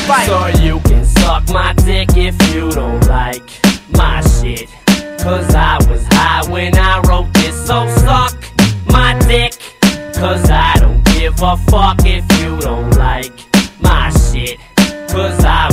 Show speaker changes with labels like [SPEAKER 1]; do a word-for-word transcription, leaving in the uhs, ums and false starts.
[SPEAKER 1] fight.
[SPEAKER 2] So you can suck my dick if you don't like my shit, cause I was high when I wrote this. So suck my dick, cause I don't give a fuck if you don't like my shit, cause I